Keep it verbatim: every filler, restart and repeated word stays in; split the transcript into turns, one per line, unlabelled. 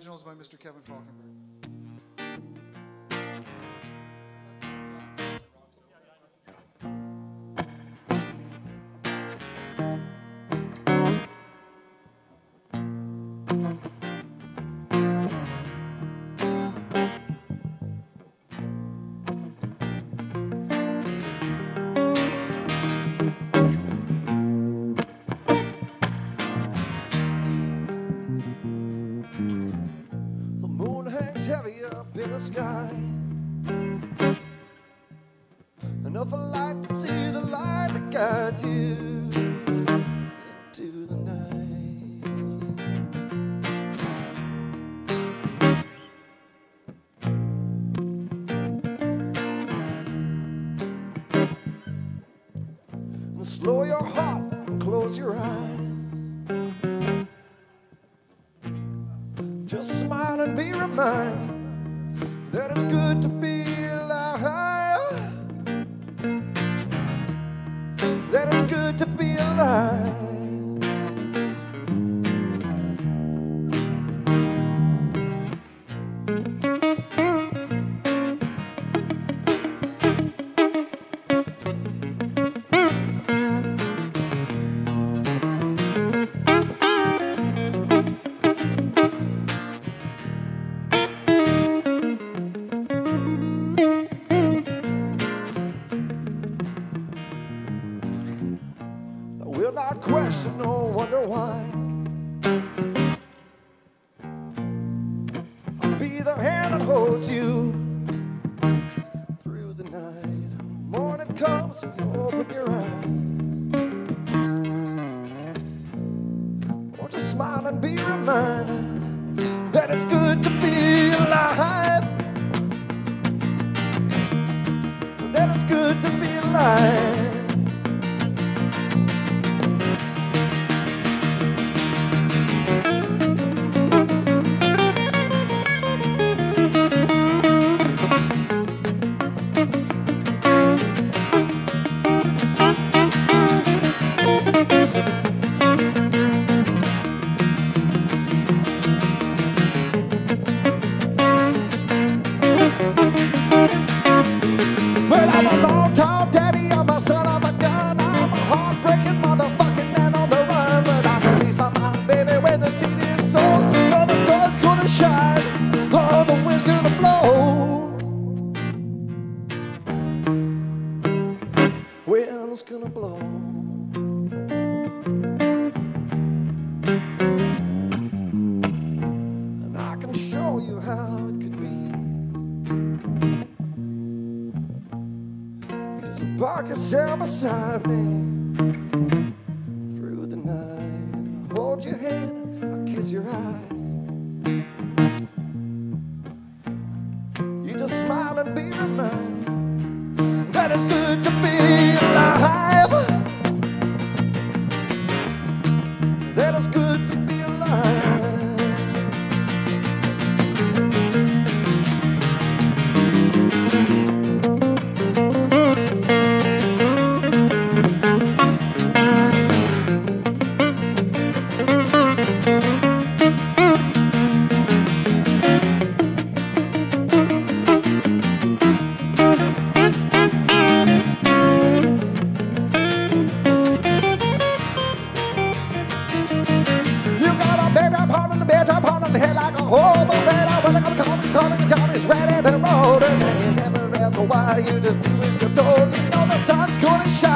originals by Mister Kevin Falkenberg.
Heavy up in the sky, enough light to see the light that guides you into the night. And slow your heart and close your eyes. Just smile and be reminded that it's good to be alive. That it's good to be alive. Will not question or wonder why. I'll be the hand that holds you through the night. Morning comes and you open your eyes. Or just smile and be reminded that it's good to be alive. That it's good to be alive. Well, I'm a long tall daddy, I'm a son of a gun, I'm a heartbreaking motherfucking man on the run. But I release my mind, baby, when the seed is sown. Oh, the sun's gonna shine, oh, the wind's gonna blow. Wind's gonna blow. And I can show you how it could be. Park yourself beside me through the night. Hold your hand, I'll kiss your eyes. You just smile and be reminded that it's good to be alive. That it's good to be alive. Oh, but I wanna come, come, come, come, come, it's ready to roll. And you never ask why, you just do it, you're told. You know the sun's gonna shine.